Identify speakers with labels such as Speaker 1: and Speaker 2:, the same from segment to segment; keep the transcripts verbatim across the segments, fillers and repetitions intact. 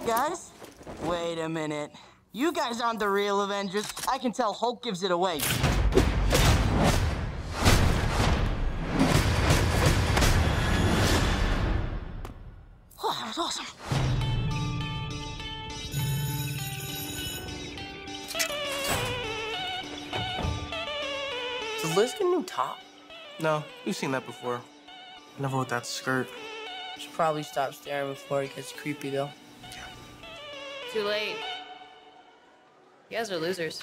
Speaker 1: Guys, wait a minute. You guys aren't the real Avengers. I can tell Hulk gives it away. Oh, that was awesome.
Speaker 2: Does Liz get a new top?
Speaker 3: No, we've seen that before. Never with that skirt.
Speaker 2: Should probably stop staring before it gets creepy, though.
Speaker 3: Yeah.
Speaker 4: Too late. You guys are losers.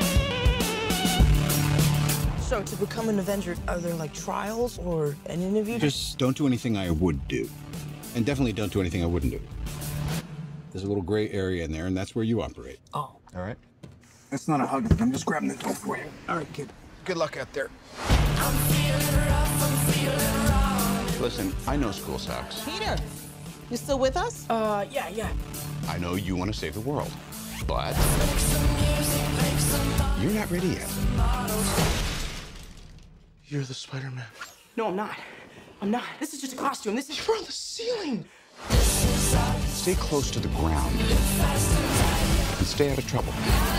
Speaker 5: So, to become an Avenger, are there, like, trials or an interview?
Speaker 6: Just don't do anything I would do. And definitely don't do anything I wouldn't do. There's a little gray area in there, and that's where you operate.
Speaker 5: Oh.
Speaker 6: All right?
Speaker 7: That's not a hug. I'm just grabbing the door for you.
Speaker 6: All right, kid. Good luck out there. Listen, I know school sucks.
Speaker 5: Peter, you still with us?
Speaker 1: Uh, yeah, yeah.
Speaker 6: I know you want to save the world, but you're not ready yet.
Speaker 3: You're the Spider-Man.
Speaker 1: No, I'm not. I'm not. This is just a costume. This is...
Speaker 3: You're on the ceiling.
Speaker 6: Stay close to the ground and stay out of trouble.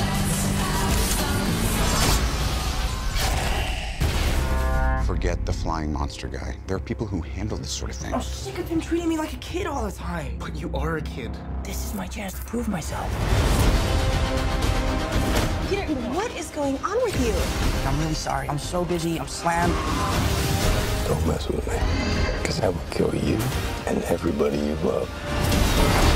Speaker 6: Forget the flying monster guy. There are people who handle this sort of thing.
Speaker 5: I'm sick of him treating me like a kid all the time.
Speaker 3: But you are a kid.
Speaker 5: This is my chance to prove myself.
Speaker 8: Peter, what is going on with you?
Speaker 5: I'm really sorry. I'm so busy. I'm slammed.
Speaker 7: Don't mess with me, because I will kill you and everybody you love.